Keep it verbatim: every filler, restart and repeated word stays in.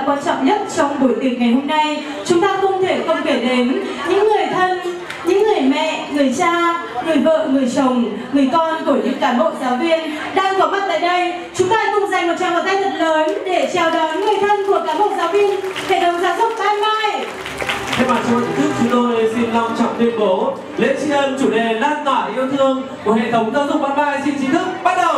quan trọng nhất trong buổi tiệc ngày hôm nay. Chúng ta không thể không kể đến những người thân, những người mẹ, người cha, người vợ, người chồng, người con của những cán bộ giáo viên đang có mặt tại đây. Chúng ta cùng dành một tràng pháo tay thật lớn để chào đón người thân của cán bộ giáo viên hệ thống giáo dục Ban Mai. Thay mặt cho ban tổ chức, chúng tôi xin long trọng tuyên bố lễ tri ân chủ đề lan tỏa yêu thương của hệ thống giáo dục Ban Mai xin chính thức bắt đầu.